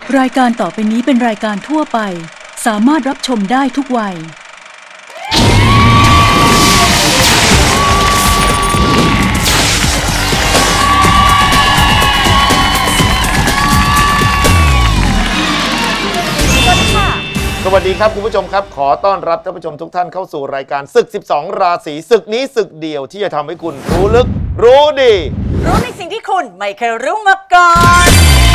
รายการต่อไปนี้เป็นรายการทั่วไปสามารถรับชมได้ทุกวัยสวัสดีครับคุณผู้ชมครับขอต้อนรับท่านผู้ชมทุกท่านเข้าสู่รายการศึก12ราศีศึกนี้ศึกเดียวที่จะทำให้คุณรู้ลึกรู้ดีรู้ในสิ่งที่คุณไม่เคยรู้มาก่อน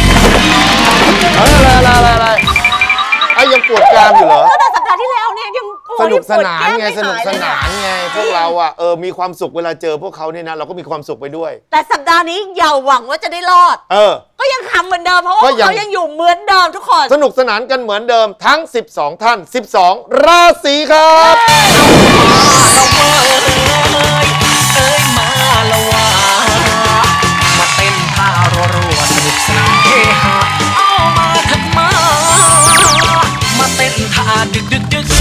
อะไรยังปวดกรามอยู่เหรอตั้งแต่สัปดาห์ที่แล้วเนี่ยยังสนุกสนานไงสนุกสนานไงพวกเราอ่ะมีความสุขเวลาเจอพวกเขาเนี่ยนะเราก็มีความสุขไปด้วยแต่สัปดาห์นี้อย่าหวังว่าจะได้รอดก็ยังทำเหมือนเดิมเพราะว่าเขายังอยู่เหมือนเดิมทุกคนสนุกสนานกันเหมือนเดิมทั้ง12ท่าน12ราศีครับมาละว่ามาเต้นท่ารัวๆสนุกสนานเฮฮาเอามาถัดมาเต้นท่าดึก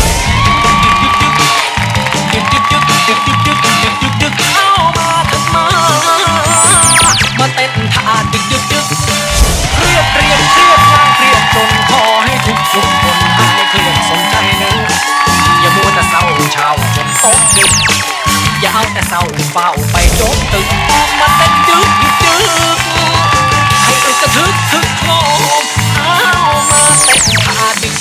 เอามาถัดมาเต้นท่าดึกเครียดงานเครียดจนขอให้ทุกคนหายเครียดสนใจนึงอย่ามัวแต่เศร้าเช้าจนตกดึกอย่าเอาแต่เศร้าเฝ้าไปจนตึกออกมาเต้นดึกให้อึดกระทึกโครมเอามาเต้นท่าดึก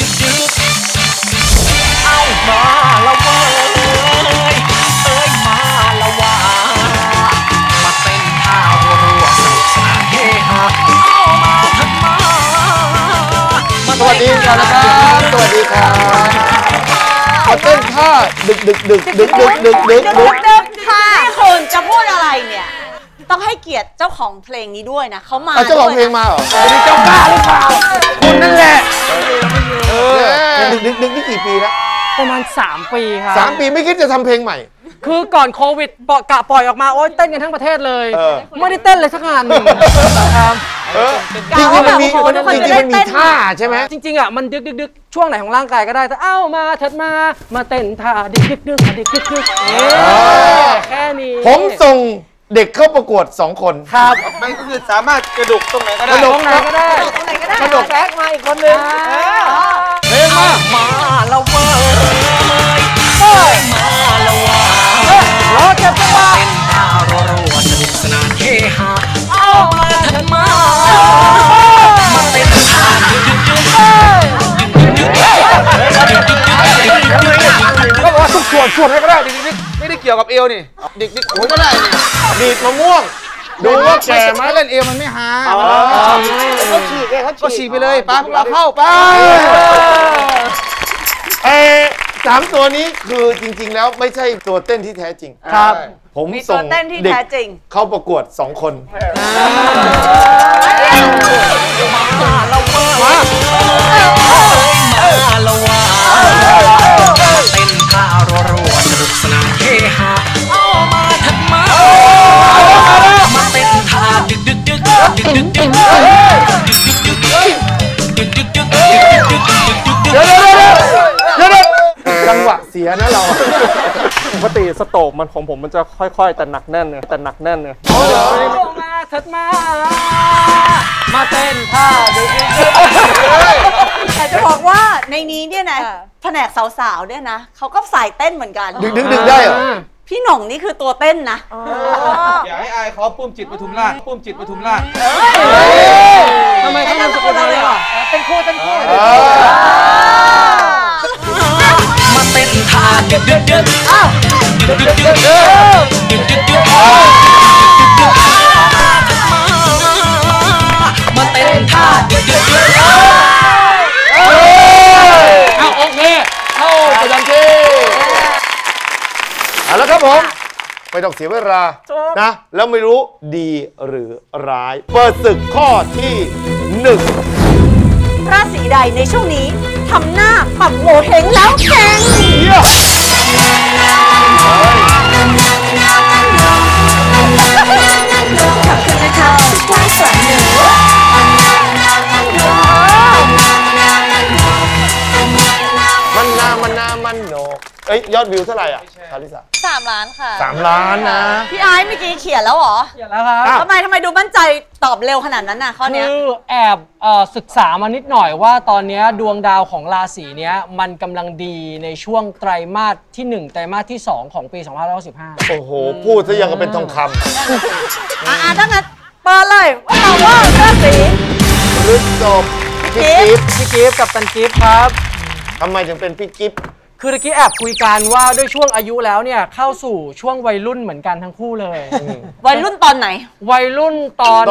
เอามาละเว้ยมาละว่ามาเต้นท่ารัวสนุกสนานเฮฮาเอามาถัดมาสวัสดีครับสวัสดีครับมาเต้นท่าดึกค่ะคุณจะพูดอะไรเนี่ยต้องให้เกียรติเจ้าของเพลงนี้ด้วยนะเขามาเจ้าของเพลงมาเหรอเป็นเจ้าบ้าหรือเปล่าคุณนั่นแหละดึกนี่กี่ปีแล้วประมาณ3 ปีครับ 3 ปีไม่คิดจะทำเพลงใหม่คือก่อนโควิดกะปล่อยออกมาโอ๊ยเต้นกันทั้งประเทศเลยไม่ได้เต้นเลยสักงานหนึ่งครับจริงมันมีท่าใช่ไหมจริงๆอ่ะมันดึกช่วงไหนของร่างกายก็ได้แต่เอ้ามาเถิดมาเต้นท่าดึกแค่นี้ผมส่งเด็กเข้าประกวด2 คนครับมันคือสามารถกระดกตรงไหนก็ได้กระดกไหนก็ได้กระดกแทรกมาอีกคนนึงเพลงมาละเว้ยมาละว่าร้องจังหวะเต้นท่ารัวสนุกสนานเฮฮาเอามาถัดมาเต้นท่าก็บอกว่าทุกส่วนให้ก็ได้ดิไม่ได้เกี่ยวกับเอวนี่ดิกโอ้ยก็ได้ดีดมะม่วงดูว่าแก่ไหมเล่นเอวมันไม่หาเขาฉีกก็ฉีกไปเลยป้าพวกเราเข้าไป 3 ตัวนี้คือจริงๆแล้วไม่ใช่ตัวเต้นที่แท้จริงครับผมส่งเด็กเข้าประกวด2 คนมาละว่าเต้นท่ารัวสนุกสนานเฮฮาเอามาถัดมาเต้นท่าดึกจังหวะเสียนะเราปกติสโตกมันของผมมันจะค่อยๆแต่หนักแน่นเนี่ยมาถัดมาเต้นท่าแต่จะบอกว่าในนี้เนี่ยนะแผนกสาวๆเนี่ยนะเขาก็สายเต้นเหมือนกันดึกได้เหรอพี่หน่องนี่คือตัวเต้นนะอย่าให้อายเขาปุ้มจิตปทุมราชทำไมเขาทำสกุลอะไรอ่ะเป็นคู่มาเต้นท่าดึกมาเต้นท่าดึกโอเคเข้าประจำที่เอาละครับผมไม่ต้องเสียเวลานะแล้วไม่รู้ดีหรือร้ายเปิดศึกข้อที่1 ราศีใดในช่วงนี้ทำหน้าปักโงเห้งแล้วแข็งมันโหนกยอดวิวเท่าไหร่อ่ะคาริสา 3 ล้านค่ะ 3 ล้านนะพี่ไอ้เมื่อกี้เขียนแล้วเหรอเขียนแล้วครับทำไมดูมั่นใจตอบเร็วขนาดนั้นน่ะข้อนี้คือแอบศึกษามานิดหน่อยว่าตอนนี้ดวงดาวของราศีนี้มันกำลังดีในช่วงไตรมาสที่1ไตรมาสที่2ของปี2565 โอ้โหพูดซะยังกับเป็นทองคำถ้างั้นเปิดเลยว่าราศีพฤษภพี่กิฟต์กับตันกิฟต์ครับทำไมถึงเป็นพี่กิฟต์คือเมื่อกี้แอบคุยกันว่าด้วยช่วงอายุแล้วเนี่ยเข้าสู่ช่วงวัยรุ่นเหมือนกันทั้งคู่เลยวัยรุ่นตอนไหนวัยรุ่นตอน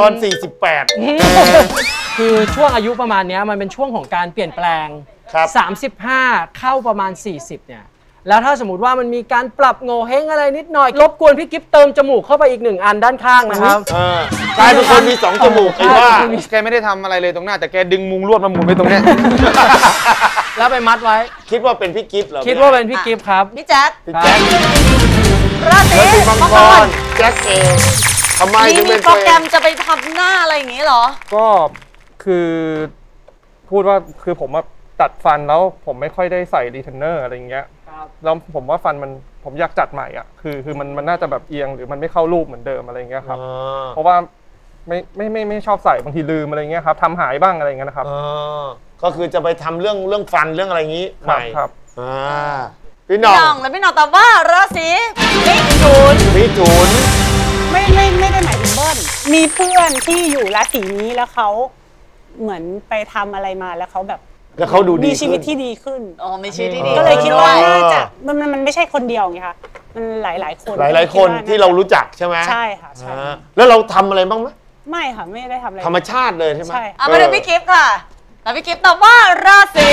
48 คือช่วงอายุประมาณนี้มันเป็นช่วงของการเปลี่ยนแปลง35เข้าประมาณ40เนี่ยแล้วถ้าสมมติว่ามันมีการปรับโงเห้งอะไรนิดหน่อยรบกวนพี่กิฟต์เติมจมูกเข้าไปอีก1 อันด้านข้างนะครับกลายเป็นคนมี2 จมูกไอ้ว่าแกไม่ได้ทำอะไรเลยตรงหน้าแต่แกดึงมุงลวดมาหมุนไว้ตรงนี้แล้วไปมัดไว้คิดว่าเป็นพี่กิฟต์เหรอคิดว่าเป็นพี่กิฟต์ครับพี่แจ๊คราศีมังกรแจ็คเองทำไมถึงเป็นโปรแกรมจะไปทำหน้าอะไรอย่างนี้เหรอก็คือพูดว่าคือผมมาตัดฟันแล้วผมไม่ค่อยได้ใส่รีเทนเนอร์อะไรอย่างเงี้ยแล้วผมว่าฟันผมอยากจัดใหม่อ่ะคือมันน่าจะแบบเอียงหรือมันไม่เข้ารูปเหมือนเดิมอะไรอย่างเงี้ยครับเพราะว่าไม่ชอบใส่บางทีลืมอะไรเงี้ยครับทำหายบ้างอะไรเงี้ยนะครับก็คือจะไปทำเรื่องฟันเรื่องอะไรอย่างงี้ใหม่ครับพี่น้องแล้วพี่น้องตอบว่าราศีมิถุนไม่ได้หมายถึงเบิ้ลมีเพื่อนที่อยู่ราศีนี้แล้วเขาเหมือนไปทำอะไรมาแล้วเขาแบบแล้วเขาดูดีมีชีวิตที่ดีขึ้นมีชีวิตที่ดีก็เลยคิดว่าน่าจะมันไม่ใช่คนเดียวไงคะมันหลายคนที่เรารู้จักใช่ไหมใช่ค่ะใช่แล้วเราทำอะไรบ้างไหมไม่ค่ะไม่ได้ทำอะไรธรรมชาติเลยใช่ไหมมาดูพี่กิฟต์ค่ะแล้วพี่กิฟต์ตอบว่าราศี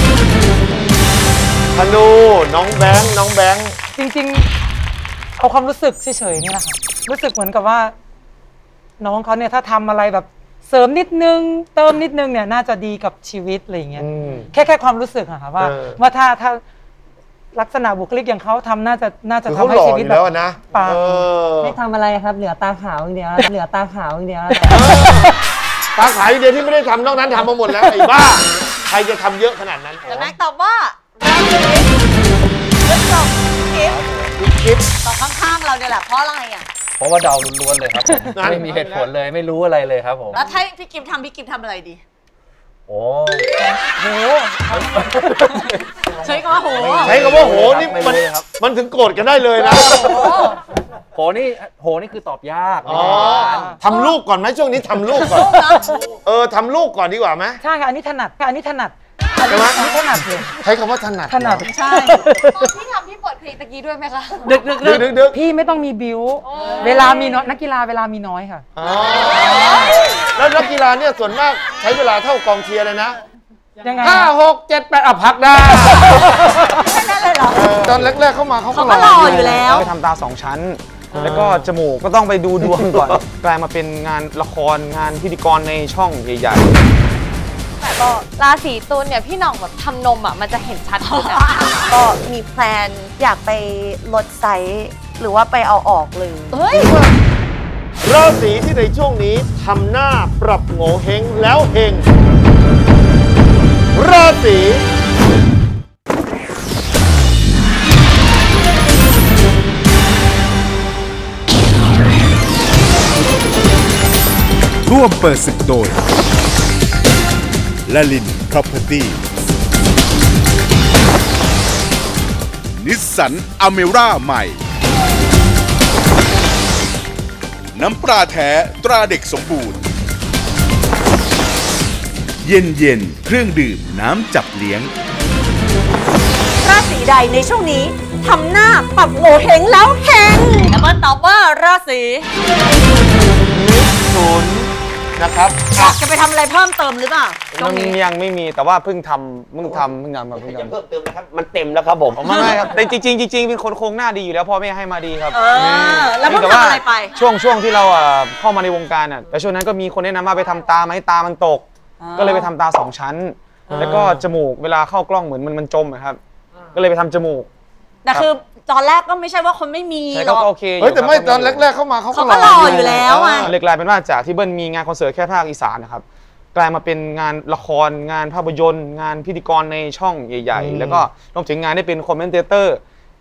ธนูน้องแบงค์จริงๆเอาความรู้สึกเฉยๆนี่แหละค่ะรู้สึกเหมือนกับว่าน้องเขาเนี่ยถ้าทำอะไรแบบเสริมนิดนึงเติมนิดนึงเนี่ยน่าจะดีกับชีวิตอะไรอย่างเงี้ยแค่ความรู้สึกอะค่ะว่าถ้าลักษณะบุคลิกอย่างเขาทำน่าจะทำให้ชีวิตแบบปังไม่ทำอะไรครับเหลือตาขาวอย่างเดียวตาขาวอย่างเดียวที่ไม่ได้ทำนอกนั้นทำมาหมดแล้วไอ้บ้าใครจะทำเยอะขนาดนั้นแล้วแม็กตอบว่าราศีกิฟต์ตอบข้างๆเราเนี่ยแหละเพราะอะไรอ่ะเพราะว่าเดาล้วนๆเลยครับผมไม่มีเหตุผลเลยไม่รู้อะไรเลยครับผมแล้วถ้าพี่กิฟต์ทำอะไรดีโอ้โหใช้คำว่าโหนี่มันถึงโกรธกันได้เลยนะโหนี่คือตอบยากทำลูกก่อนไหมช่วงนี้ทำลูกก่อนทำลูกก่อนดีกว่าไหมใช่ค่ะอันนี้ถนัดใช่ไหมอันนี้ถนัดเลยใช้คำว่าถนัดใช่ตอนที่ทำพี่เปิดเพลงตะกี้ด้วยไหมคะดึกพี่ไม่ต้องมีบิวเวลามีน้อยนักกีฬาเวลามีน้อยค่ะแล้วนักกีฬาเนี่ยส่วนมากใช้เวลาเท่ากองเชียร์เลยนะยังไง 5 6 7 8พักได้แค่นั้นเลยเหรอตอนแรกๆเข้ามาเขาก็รออยู่แล้วไปทำตา2 ชั้นแล้วก็จมูกก็ต้องไปดูดวงก่อนกลายมาเป็นงานละครงานพิธีกรในช่องใหญ่ก็ราศีตุลเนี่ยพี่น้องแบบทำนมอ่ะมันจะเห็นชัดขึ้นก็มีแพลนอยากไปลดไซส์หรือว่าไปเอาออกเลยราศีที่ในช่วงนี้ทำหน้าปรับโงเห้งแล้วเฮงราศีร่วมเปิดศึกโดยละลิน Property นิสสันอเมร่าใหม่น้ำปลาแท้ตราเด็กสมบูรณ์เย็นเครื่องดื่มน้ำจับเลี้ยงราศีใดในช่วงนี้ทำหน้าปรับโงเห้งแล้วเฮงแล้วมันตอบว่าราศีมิถุนนะครับจะไปทำอะไรเพิ่มเติมหรือเปล่ายังไม่มีแต่ว่าเพิ่งทำมาเพิ่งเติมนะครับมันเต็มแล้วครับผมไม่ครับแต่จริงเป็นคนโครงหน้าดีอยู่แล้วพ่อแม่ให้มาดีครับแล้วเพิ่งทำอะไรไปช่วงที่เราเข้ามาในวงการอ่ะแต่ช่วงนั้นก็มีคนแนะนำมาไปทำตาไหมตามันตกก็เลยไปทำตา2 ชั้นแล้วก็จมูกเวลาเข้ากล้องเหมือนมันจมครับก็เลยไปทำจมูกแต่คือตอนแรกก็ไม่ใช่ว่าคนไม่มีหรอกโอเคแต่ไม่ตอนแรกเข้ามาเขาก็รออยู่แล้วอ่ะเลยกลายเป็นว่าจากที่เบิ้ลมีงานคอนเสิร์ตแค่ภาคอีสานนะครับกลายมาเป็นงานละครงานภาพยนตร์งานพิธีกรในช่องใหญ่ๆแล้วก็รวมถึงงานได้เป็นคอมเมนเตอร์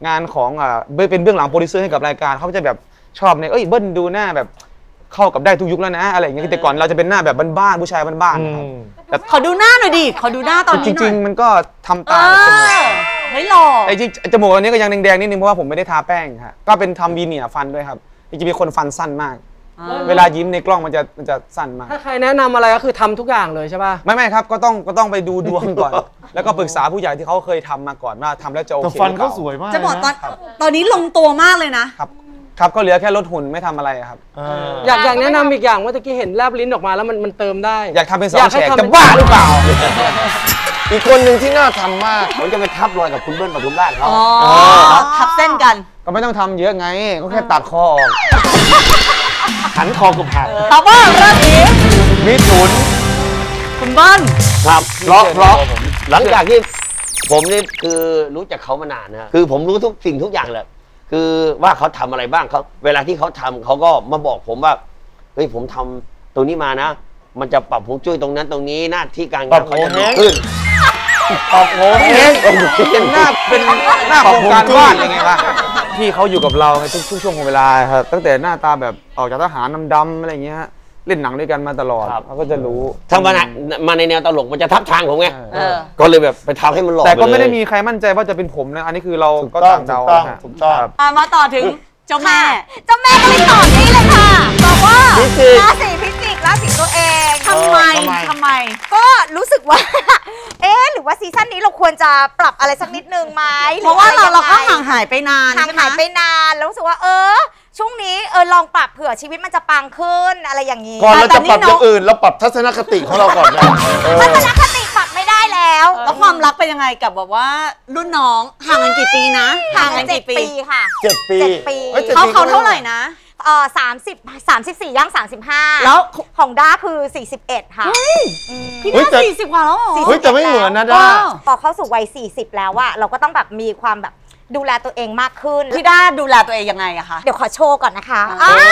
งานของเป็นเบื้องหลังโปรดิวเซอร์ให้กับรายการเขาจะแบบชอบในเบิ้ลดูหน้าแบบเข้ากับได้ทุกยุคแล้วนะอะไรอย่างเงี้ยแต่ก่อนเราจะเป็นหน้าแบบบ้านๆผู้ชายบ้านๆนะครับแต่ขอดูหน้าหน่อยดิขอดูหน้าตอนนี้หน่อยจริงๆมันก็ทำตาเฮ้ยหล่อแต่จริงจมูกอันนี้ก็ยังแดงๆนิดนึงเพราะว่าผมไม่ได้ทาแป้งครับก็เป็นทำวีเนียร์ฟันด้วยครับจริงๆมีคนฟันสั้นมากเวลายิ้มในกล้องมันจะสั้นมากถ้าใครแนะนำอะไรก็คือทำทุกอย่างเลยใช่ป่ะไม่ครับก็ต้องไปดูดวงก่อนแล้วก็ปรึกษาผู้ใหญ่ที่เขาเคยทำมาก่อนว่าทำแล้วจะโอเคฟันเขาสวยมากจะบอกตอนนี้ลงตัวมากเลยนะครับก็เหลือแค่ลดหุ่นไม่ทำอะไรครับอยากแนะนำอีกอย่างว่าตะกี้เห็นแลบลิ้นออกมาแล้วมันเติมได้อยากทำเป็น2 แฉกจะบ้าหรือเปล่าอีกคนหนึ่งที่น่าทำมากผมจะไปทับรอยกับคุณเบิ้ลปทุมราชเขาทับเส้นกันก็ไม่ต้องทำเยอะไงก็แค่ตัดคอออกขันคอกับหักตอบว่าราศีมิถุนคุณเบิ้ลครับเพราะหลังจากที่ผมนี่คือรู้จักเขามานานนะคือผมรู้ทุกสิ่งทุกอย่างแหละคือว่าเขาทำอะไรบ้างเขาเวลาที่เขาทำเขาก็มาบอกผมว่าเฮ้ยผมทำตรงนี้มานะมันจะปรับฮวงจุ้ยตรงนั้นตรงนี้หน้าที่การงานเขาจะดีขึ้นปรับโง่เองเป็นหน้าโครงการบ้านยังไงล่ะที่เขาอยู่กับเราในทุกช่วงของเวลาครับตั้งแต่หน้าตาแบบออกจากทหารดำๆอะไรอย่างเงี้ยเล่นหนังด้วยกันมาตลอดเขาก็จะรู้ถ้ามาในแนวตลกมันจะทับทางผมไงก็เลยแบบไปทำให้มันหล่อแต่ก็ไม่ได้มีใครมั่นใจว่าจะเป็นผมนะอันนี้คือเราก็ต่างเดาถูกต้องมาต่อถึงเจ้าแม่ก็เลยตอบนี่เลยค่ะบอกว่าราศีพิจิกราศีตัวเองทำไมก็รู้สึกว่าหรือว่าซีซั่นนี้เราควรจะปรับอะไรสักนิดนึงไหมเพราะว่าเราก็ห่างหายไปนานแล้วรู้สึกว่าช่วงนี้ลองปรับเผื่อชีวิตมันจะปังขึ้นอะไรอย่างนี้ก่อนเราจะปรับอย่างอื่นเราปรับทัศนคติของเราก่อนนะทัศนคติปรับไม่ได้แล้วความรักเป็นยังไงกับแบบว่ารุ่นน้องห่างกันกี่ปีนะห่างกันกี่ปีค่ะ 7 ปีเขาเท่าไหร่นะ 34ย่าง35แล้วของด้าคือ41ค่ะพี่ด้า40กว่าแล้วเหรอแต่ไม่เหมือนนะด้าพอเข้าสู่วัย40แล้วอะเราก็ต้องแบบมีความแบบดูแลตัวเองมากขึ้นพี่ด้าดูแลตัวเองยังไงอะคะเดี๋ยวขอโชว์ก่อนนะคะ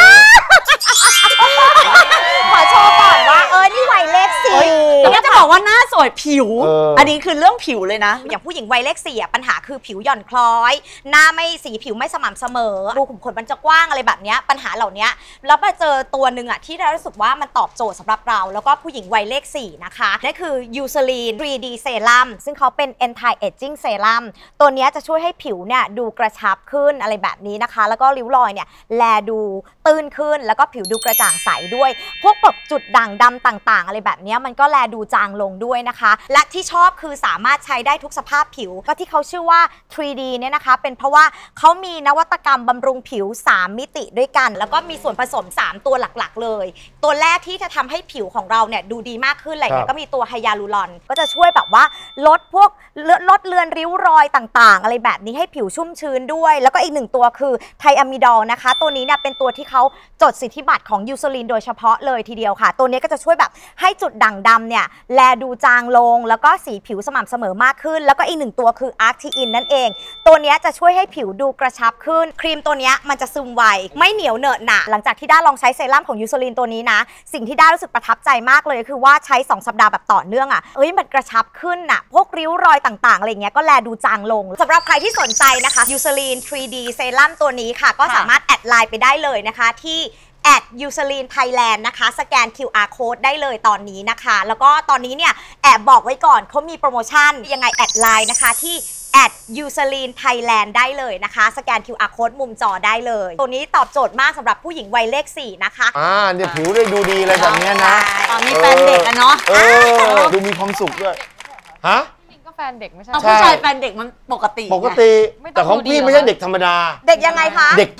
ขอโชว์ก่อนว่านี่วัยเลข4 แล้วจะบอกว่าหน้าสวยผิวอันนี้คือเรื่องผิวเลยนะอย่างผู้หญิงวัยเลข4ปัญหาคือผิวหย่อนคล้อยหน้าไม่สีผิวไม่สม่ำเสมอรูขุมขนมันจะกว้างอะไรแบบนี้ปัญหาเหล่านี้แล้วไปเจอตัวหนึ่งอะที่เรารู้สึกว่ามันตอบโจทย์สำหรับเราแล้วก็ผู้หญิงวัยเลข4นะคะนั่นคือยูซาลีน 3D เซรั่มซึ่งเขาเป็น anti aging เซรั่มตัวนี้จะช่วยให้ผิวเนี่ยดูกระชับขึ้นอะไรแบบนี้นะคะแล้วก็ริ้วรอยเนี่ยแลดูตื้นขึ้นแล้วก็ผิวดูกระจ่างใสด้วยพวกแบบจุดด่างดำต่างๆอะไรแบบนี้มันก็แลดูจางลงด้วยนะคะและที่ชอบคือสามารถใช้ได้ทุกสภาพผิวก็ที่เขาชื่อว่า 3D เนี่ยนะคะเป็นเพราะว่าเขามีนวัตกรรมบำรุงผิว3มิติด้วยกันแล้วก็มีส่วนผสม3ตัวหลักๆเลยตัวแรกที่จะทำให้ผิวของเราเนี่ยดูดีมากขึ้นอะไรเนี่ยก็มีตัวไฮยาลูรอนก็จะช่วยแบบว่าลดเลือนริ้วรอยต่างๆอะไรแบบนี้ให้ผิวชุ่มชื้นด้วยแล้วก็อีก1ตัวคือไทอะมิดอลนะคะตัวนี้เนี่ยเป็นตัวที่เขาจดสิทธิบัตรของยูซาลีนโดยเฉพาะเลยทีเดียวค่ะตัวนี้ก็จะช่วยแบบให้จุดด่างดำเนี่ยแลดูจางลงแล้วก็สีผิวสม่ำเสมอมากขึ้นแล้วก็อีก1ตัวคืออาร์ทีอินนั่นเองตัวนี้จะช่วยให้ผิวดูกระชับขึ้นครีมตัวนี้มันจะซึมไวไม่เหนียวเหนอะหนะหลังจากที่ด้าลองใช้เซรั่มของยูซาลีนตัวนี้นะสิ่งที่ด้ารู้สึกประทับใจมากเลยคือว่าใช้2สัปดาห์แบบต่อเนื่องมันกระชับขึ้นพวกริ้วรอยต่างๆอะไรเงี้ยก็แลดูจางลงสำหรับใครที่สนใจนะคะยูซาลีน 3D เซรั่มตัวนี้ค่ะก็สามารถแอดไลน์ไปได้เลยนะคะที่@USALINE-Thailand นะคะสแกน QR Code ได้เลยตอนนี้นะคะแล้วก็ตอนนี้เนี่ยแอบบอกไว้ก่อนเขามีโปรโมชั่นยังไงแอดไลน์นะคะที่@USALINE-Thailand ได้เลยนะคะสแกน QR Code มุมจอได้เลยตัวนี้ตอบโจทย์มากสำหรับผู้หญิงวัยเลข4นะคะเนี่ยผิวได้ดูดีอะไรแบบนี้นะตอนนี้แฟนเด็กเนาะดูมีความสุขด้วยฮะแฟนเด็กไม่ใช่ผู้ชายแฟนเด็กมันปกติแต่ของพี่ไม่ใช่เด็กธรรมดาเด็กยังไงคะเด็ก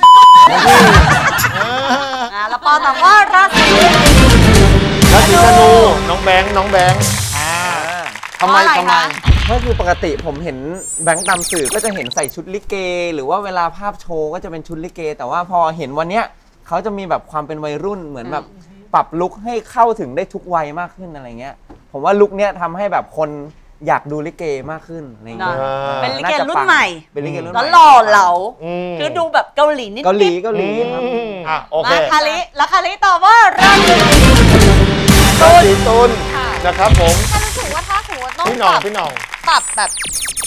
แล้วปอตอบว่าราศีธนูน้องแบงค์ทำไมก็คือปกติผมเห็นแบงค์ตามสื่อก็จะเห็นใส่ชุดลิเกหรือว่าเวลาภาพโชว์ก็จะเป็นชุดลิเกแต่ว่าพอเห็นวันเนี้ยเขาจะมีแบบความเป็นวัยรุ่นเหมือนแบบปรับลุคให้เข้าถึงได้ทุกวัยมากขึ้นอะไรเงี้ยผมว่าลุคเนี้ยทำให้แบบคนอยากดูลิเกมากขึ้นอะไรเงี้ยเป็นลิเกรุ่นใหม่เป็นลิเกรุ่นใหม่แล้วหล่อเหลาคือดูแบบเกาหลีนิดเกาหลีโอเคคาริตอบว่าราศีตุลนะครับผมถ้ารู้สึกว่าถ้าสมมติต้องพี่หน่องปรับแบบ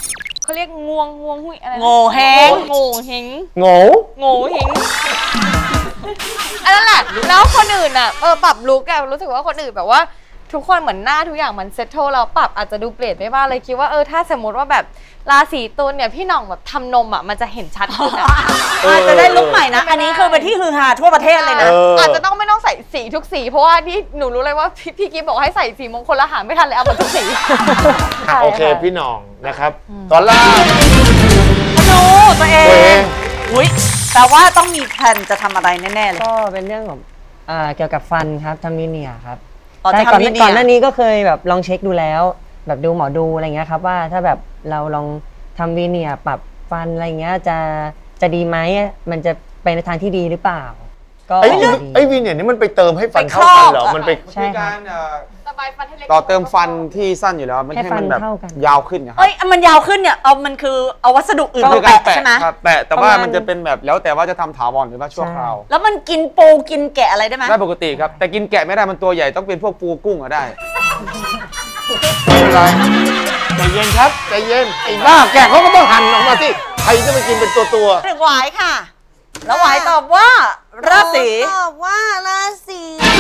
เขาเรียกงวงหุยอะไรนะโง่เฮงโง่เฮงโง่โง่เฮงอันนั้นแหละแล้วคนอื่นอ่ะปรับลุคอะรู้สึกว่าคนอื่นแบบว่าทุกคนเหมือนหน้าทุกอย่างมันเซ็ตโทแล้วปรับอาจจะดูเปลี่ยนไปบ้างเลยคิดว่าถ้าสมมติว่าแบบราศีตุลเนี่ยพี่หน่องแบบทำนมอ่ะมันจะเห็นชัดขึ้นอาจจะได้ลุคใหม่นะอันนี้คือเป็นที่ฮือฮาทั่วประเทศเลยนะอาจจะไม่ต้องใส่สีทุกสีเพราะว่าที่หนูรู้เลยว่าพี่กิ๊ฟบอกให้ใส่สีมงคลละหาไม่ทันเลยเอามาทุกสีโอเคพี่หน่องนะครับตอนล่าธนูตัวเองอุ้ยแต่ว่าต้องมีแผนจะทำอะไรแน่ๆเลยก็เป็นเรื่องของเกี่ยวกับฟันครับทำวีเนียร์ครับแต่ก่อนหน้านี้ก็เคยแบบลองเช็คดูแล้วแบบดูหมอดูอะไรเงี้ยครับว่าถ้าแบบเราลองทำวีเนียร์ปรับฟันอะไรเงี้ยจะดีไหมมันจะไปในทางที่ดีหรือเปล่าก็ไอ้วีเนียร์นี่มันไปเติมให้ฟันเข้ากันเหรอมันไปใช่ครับต่อเติมฟันที่สั้นอยู่แล้วมันให้มันแบบยาวขึ้นนะครับมันยาวขึ้นเนี่ยมันคือเอาวัสดุอื่นมาแปะใช่ไหมแปะแต่ว่ามันจะเป็นแบบแล้วแต่ว่าจะทำถาวรหรือว่าชั่วคราวแล้วมันกินปูกินแกะอะไรได้ไหมได้ปกติครับแต่กินแกะไม่ได้มันตัวใหญ่ต้องเป็นพวกปูกุ้งอะได้ไม่เป็นไรใจเย็นครับใจเย็นไอ้บ้าแกะเขาก็ต้องหั่นออกมาสิใครจะไปกินเป็นตัวหวายค่ะแล้วหวายตอบว่าราศีตอบว่าราศี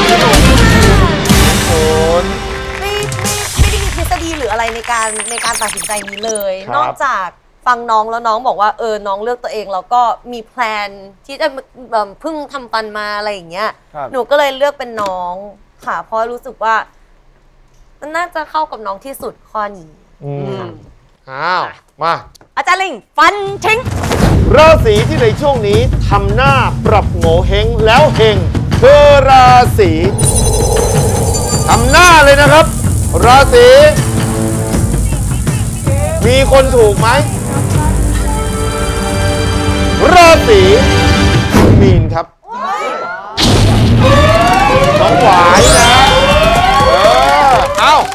ไม่ได้มีทฤษฎีหรืออะไรในการตัดสินใจนี้เลยนอกจากฟังน้องแล้วน้องบอกว่าน้องเลือกตัวเองแล้วก็มีแพลนที่จะเพิ่งทำฟันมาอะไรอย่างเงี้ยหนูก็เลยเลือกเป็นน้องค่ะเพราะรู้สึกว่ามันน่าจะเข้ากับน้องที่สุดข้อนี้อ้าวมาอาจารย์ลิงฟันทิ้งราศีที่ในช่วงนี้ทำหน้าปรับโง่เฮงแล้วเฮงคือราศีทำหน้าเลยนะครับราศีมีคนถูกไหมราศีมีนครับน้องหวายนะเอ้า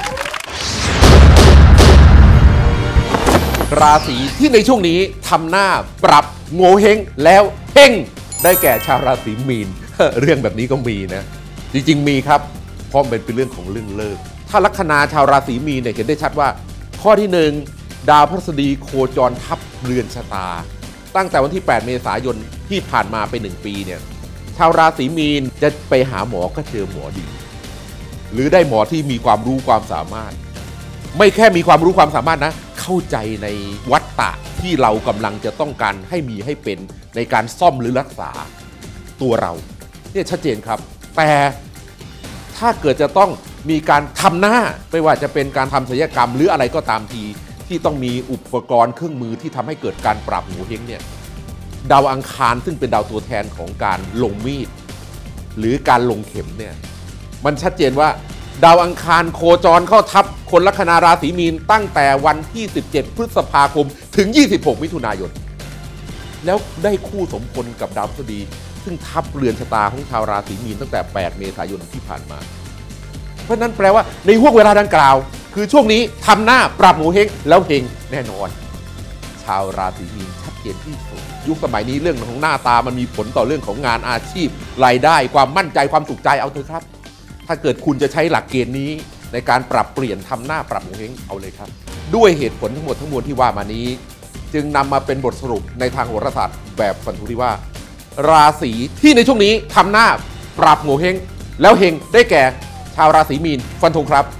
ราศีที่ในช่วงนี้ทำหน้าปรับโง่เฮงแล้วเฮงได้แก่ชาวราศีมีน เรื่องแบบนี้ก็มีนะจริงๆมีครับเพราะมันเป็นเรื่องของเรื่องเลิกถ้าลัคนาชาวราศีมีนเนี่ยเห็นได้ชัดว่าข้อที่1ดาวพฤหัสบดีโคจรทับเรือนชะตาตั้งแต่วันที่8เมษายนที่ผ่านมาไป1ปีเนี่ยชาวราศีมีนจะไปหาหมอก็เจอหมอดีหรือได้หมอที่มีความรู้ความสามารถไม่แค่มีความรู้ความสามารถนะเข้าใจในวัฏฏะที่เรากำลังจะต้องการให้มีให้เป็นในการซ่อมหรือรักษาตัวเราเนี่ยชัดเจนครับแต่ถ้าเกิดจะต้องมีการทำหน้าไม่ว่าจะเป็นการทำศัลยกรรมหรืออะไรก็ตามทีที่ต้องมีอุปกรณ์เครื่องมือที่ทำให้เกิดการปรับโง่เฮงเนี่ยดาวอังคารซึ่งเป็นดาวตัวแทนของการลงมีดหรือการลงเข็มเนี่ยมันชัดเจนว่าดาวอังคารโคจรเข้าทับคนลัคนาราศีมีนตั้งแต่วันที่17พฤษภาคมถึง26มิถุนายนแล้วได้คู่สมพลกับดาวพฤหัสบดีซึ่งทับเรือนชะตาของชาวราศีมีนตั้งแต่8เมษายนที่ผ่านมาเพราะนั้นแปลว่าในห่วงเวลาดังกล่าวคือช่วงนี้ทำหน้าปรับโง่เฮงแล้วเฮงแน่นอนชาวราศีมีนชัดเจนที่สุดยุคสมัยนี้เรื่องของหน้าตามันมีผลต่อเรื่องของงานอาชีพรายได้ความมั่นใจความสุขใจเอาเถอะครับถ้าเกิดคุณจะใช้หลักเกณฑ์นี้ในการปรับเปลี่ยนทำหน้าปรับโง่เฮงเอาเลยครับด้วยเหตุผลทั้งหมดทั้งมวลที่ว่ามานี้จึงนำมาเป็นบทสรุปในทางโหราศาสตร์แบบฟันธงที่ว่าราศีที่ในช่วงนี้ทำหน้าปรับโง่เฮงแล้วเฮงได้แก่ชาวราศีมีนฟันธงครับ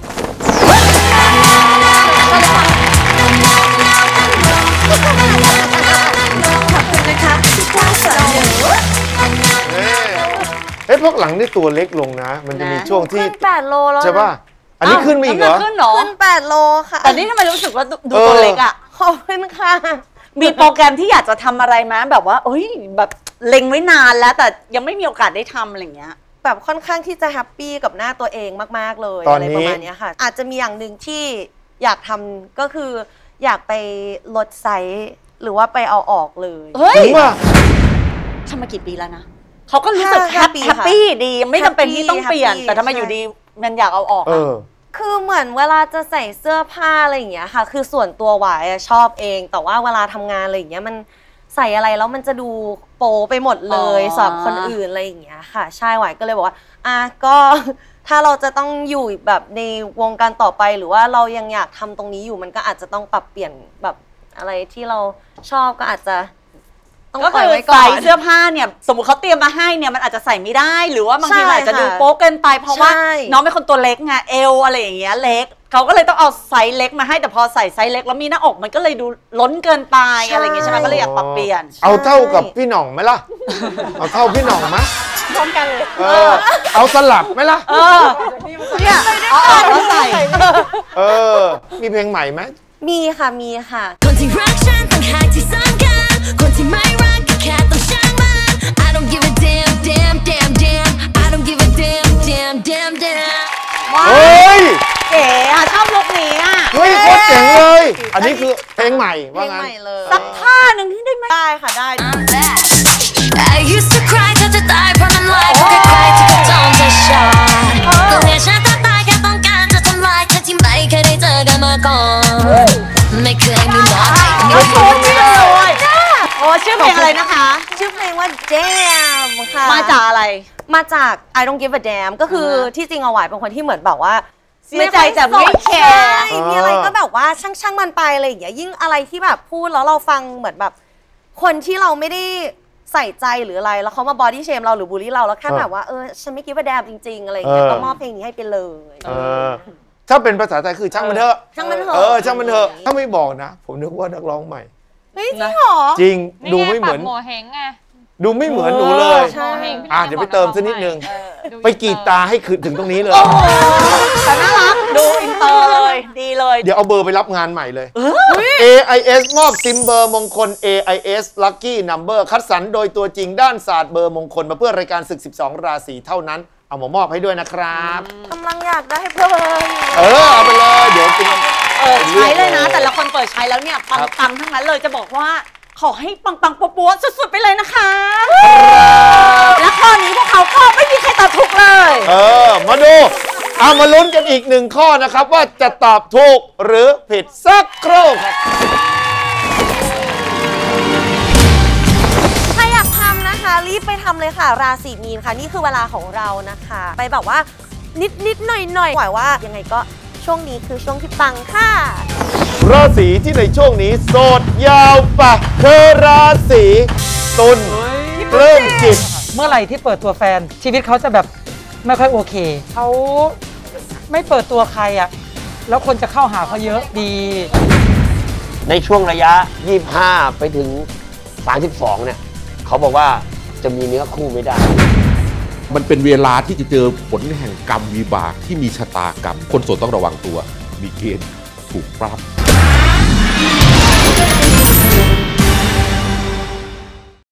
พวกหลังนี่ตัวเล็กลงนะมันจะมีช่วงที่ขึ้น8 โลแล้วใช่ป่ะอันนี้ขึ้นมาอีกเหรอขึ้น8 โลค่ะแต่นี่ทำไมรู้สึกว่าดูตัวเล็กอ่ะขอบคุณค่ะมีโปรแกรมที่อยากจะทำอะไรไหมแบบว่าแบบเล็งไว้นานแล้วแต่ยังไม่มีโอกาสได้ทำอะไรอย่างเงี้ยแบบค่อนข้างที่จะแฮปปี้กับหน้าตัวเองมากๆเลยอะไรประมาณนี้ค่ะอาจจะมีอย่างหนึ่งที่อยากทำก็คืออยากไปลดไซส์หรือว่าไปเอาออกเลยเฮ้ยทำมากี่ปีแล้วนะเขาก็รู้สึกแฮปปี้ดีไม่จำเป็นที่ต้องเปลี่ยนแต่ทำไมอยู่ดีมันอยากเอาออกคือเหมือนเวลาจะใส่เสื้อผ้าอะไรอย่างเงี้ยค่ะคือส่วนตัวหวายชอบเองแต่ว่าเวลาทำงานอะไรอย่างเงี้ยมันใส่อะไรแล้วมันจะดูโป๊ไปหมดเลยสำหรับคนอื่นอะไรอย่างเงี้ยค่ะใช่หวายก็เลยบอกว่าก็ถ้าเราจะต้องอยู่แบบในวงการต่อไปหรือว่าเรายังอยากทำตรงนี้อยู่มันก็อาจจะต้องปรับเปลี่ยนแบบอะไรที่เราชอบก็อาจจะต้องก็ปล่คือยอไว้ก่อใส่นเสื้อผ้าเนี่ยสมมติเขาเตรียมมาให้เนี่ยมันอาจจะใส่ไม่ได้หรือว่าบางทีใช่มันอาจจะดูค่ะโป๊เกินไปเพราะว่าใช่น้องเป็นคนตัวเล็กไงเอวอะไรอย่างเงี้ยเล็กเขาก็เลยต้องเอาไซส์เล็กมาให้แต่พอใส่ไซส์เล็กแล้วมีหน้าอกมันก็เลยดูล้นเกินไปอะไรอย่างเงี้ยใช่ไหมก็เลยอยากปรับเปลี่ยนเอาเท่ากับพี่หน่องไหมล่ะ เอาเท่าพี่หน่องไหมพร้อมกันเลยเอาสลับไหมล่ะเนี่ยเอาออกแล้วใส่มีเพลงใหม่ไหมมีค่ะมีค่ะคนที่รักฉันต่างหากที่สำคัญคนที่ไม่รักก็แค่ต้องช่างมัน I don't give a damn damn damn damn I don't give a damn damn damn damn เฮ้ยเก๋อะชอบลุคนี้อะเฮ้ยโคตรเจ๋งเลย อันนี้คือเพลงใหม่ว่างั้นสักท่าหนึ่งที่ได้ไหมได้ค่ะได้ I used to cry ถ้าจะตายเพราะน้ำลายพวกใครที่กระจองจะชาก็เรียกฉันถ้าตายแค่ต้องการจะทำลายเธอที่ไม่เคยได้เจอกันมาก่อนไม่เคยมีน้อยไม่เคยมีน้อยโอ้ชื่อเพลงอะไรนะคะชื่อเพลงว่า Damn ค่ะมาจากอะไรมาจาก I don't give a damn ก็คือที่จริงเอาไว้เป็นคนที่เหมือนแบบว่าไม่ใจแต่ไม่แคร์ใช่มีอะไรก็แบบว่าช่างมันไปอะไรอย่างเงี้ยยิ่งอะไรที่แบบพูดแล้วเราฟังเหมือนแบบคนที่เราไม่ได้ใส่ใจหรืออะไรแล้วเขามาบอดี้เชมเราหรือบูลลี่เราแล้วแค่แบบว่าฉันไม่คิดว่าแดมจริงๆอะไรอย่างเงี้ยก็มอบเพลงนี้ให้ไปเลยถ้าเป็นภาษาไทยคือช่างมันเถอะช่างมันเถอะช่างมันเถอะ ถ้าไม่บอกนะ ผมนึกว่านักร้องใหม่เฮ้ยจริงเหรอจริง ดูไม่เหมือนโมเฮงไงดูไม่เหมือนหนูเลยใช่เดี๋ยวไปเติมสักนิดนึง ไปกรีดตาให้คืนถึงตรงนี้เลยแต่น่ารักดูอินเตอร์เลยดีเลยเดี๋ยวเอาเบอร์ไปรับงานใหม่เลย AIS มอบซิมเบอร์มงคล AIS Lucky Number คัดสรรโดยตัวจริงด้านศาสตร์เบอร์มงคลมาเพื่อรายการศึก 12 ราศีเท่านั้น เอามามอบให้ด้วยนะครับกำลังอยากได้เพิ่มเอาไปเลย เดี๋ยวเป็นใช้เลยนะ แต่ละคนเปิดใช้แล้วเนี่ยปังๆทั้งนั้นเลยจะบอกว่าขอให้ปังๆปัวๆสุดๆไปเลยนะคะและข้อนี้พวกเขาก็ไม่มีใครตอบถูกเลยมาดู เอามาลุ้นกันอีกหนึ่งข้อนะครับว่าจะตอบถูกหรือผิดสักครู่ครับถ้าอยากทำนะคะรีบไปทำเลยค่ะราศีมีนค่ะนี่คือเวลาของเรานะคะ ไปแบบว่านิดหน่อยหวังว่ายังไงก็ช่วงนี้คือช่วงที่ปังค่ะราศีที่ในช่วงนี้โสดยาวปะคือราศีตุลเริ่มจิตเมื่อไหร่ที่เปิดตัวแฟนชีวิตเขาจะแบบไม่ค่อยโอเคเขาไม่เปิดตัวใครอ่ะแล้วคนจะเข้าหาเขาเยอะดีในช่วงระยะ 25 ไปถึง 32 เนี่ยเขาบอกว่าจะมีเนื้อคู่ไม่ได้มันเป็นเวลาที่จะเจอผลแห่งกรรมวิบากที่มีชะตากรรม คนโสดต้องระวังตัว มีเกณฑ์ถูกปรับ